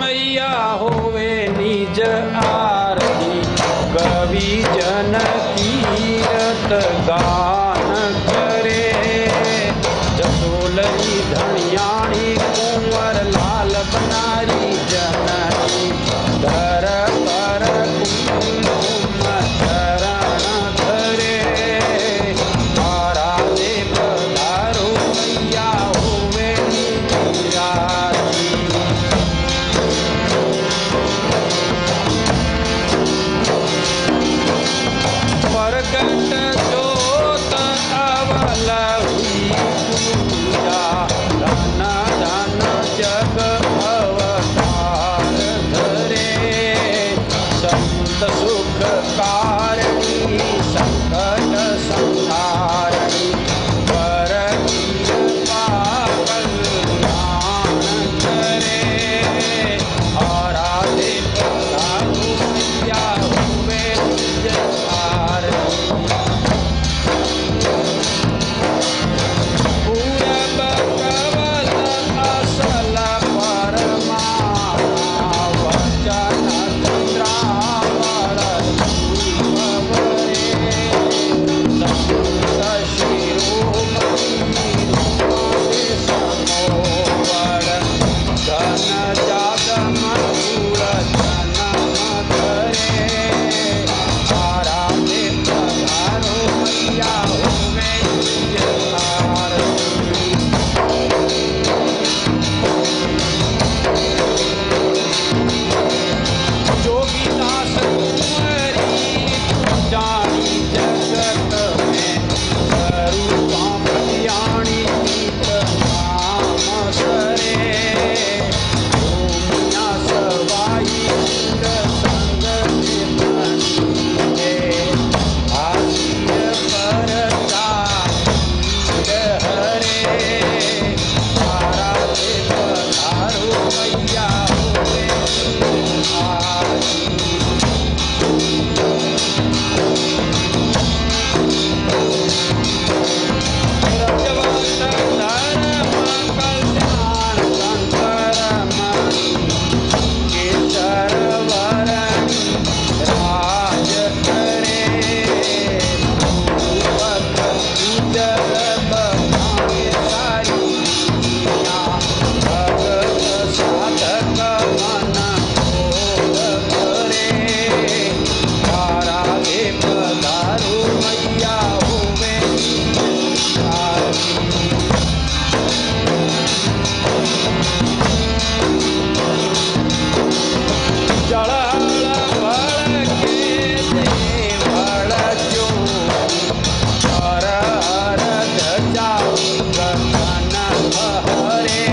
मैया होवे निज आरती, कवि जन कीरत गान करे। जसोलरी धनियाणी कुंवर लाल बनारी जननी, धर पर कुंकुम चरण धरे। आराधे पधारो मैया होवे निज आरती। प्रगट जोत अवल हुई पूजा, धन धन जग अवतार धरे। संत सुख कारणी संकट संहारणी, पर कृपा कल्याण करे। आराधे पधारो मैया होवे निज आरती। पूरब कवल असल परमाणा, वचन चंद्रावर धूपवरे। संत शिरोमणि रूपे समोवर, धन जात मधुर जन्म धरे। आराधे पधारो मैया होवे निज आरती। जोगीदास कुंवरी जानी जगत में, स्वरूपा कल्याणी नित नाम सरे। भूमिया सवाई सुर संग बनीरे, आसिर परता पीर हरे। आराधे पधारो मैया होवे निज आरती। रजवंत धर्म कल्याण शंकर मणि, केसर वरणी राज करे। भूपत उजल बखाने सारी दुनिया, भगत साधक मन मोह करे। आराधे पधारो मैया होवे निज आरती। जड़हल बल के देवल ज्योति, हर हर ध्वजा गगन हरे।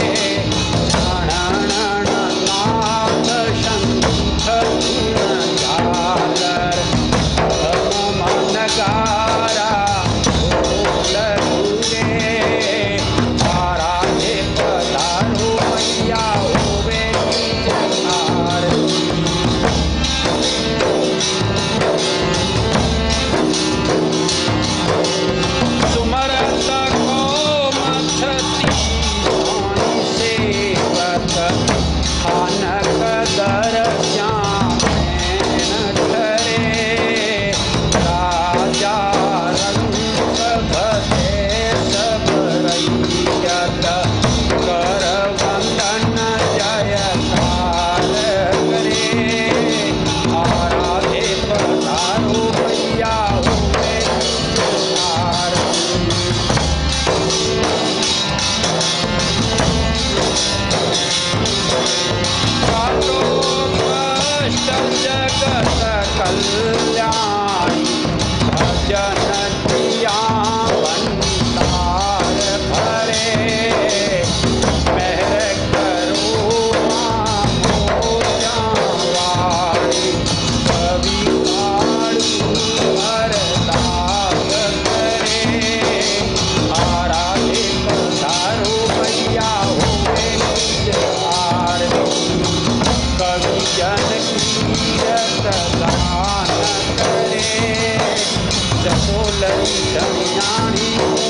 णण नाद शंख धुन झालर, धम मन गारा ढोल घुरे। आराधे पधारो मैया होवे निज आरती। सुमरत को मथती सोनी सेवक, खानक दर श्यामैन ठरे। राजा रंग भजे सब रैयत, कर वंदन जयकार करे। आराधे पधारो मैया होवे निज आरती। काटो कष्ट जगत कल्याणी, भजन दिया भंडार भरे। मेहर करो माँ मोजा वाणी, कवि काळू अरदास करे। आराधे पधारो मैया होवे निज आरती। कवि जन कीरत गान करे। जसोलरी धनियाणी